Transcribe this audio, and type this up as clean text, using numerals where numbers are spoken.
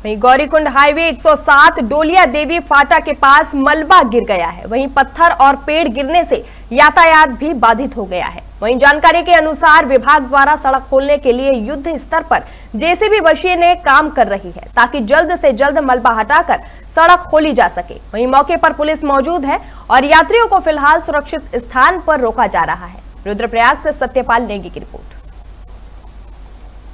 वहीं गौरीकुंड हाईवे 107 डोलिया देवी फाटा के पास मलबा गिर गया है। वहीं पत्थर और पेड़ गिरने से यातायात भी बाधित हो गया है। वहीं जानकारी के अनुसार विभाग द्वारा सड़क खोलने के लिए युद्ध स्तर पर जेसीबी मशीनें काम कर रही है ताकि जल्द से जल्द मलबा हटाकर सड़क खोली जा सके। वहीं मौके पर पुलिस मौजूद है और यात्रियों को फिलहाल सुरक्षित स्थान पर रोका जा रहा है। रुद्रप्रयाग से सत्यपाल नेगी की रिपोर्ट।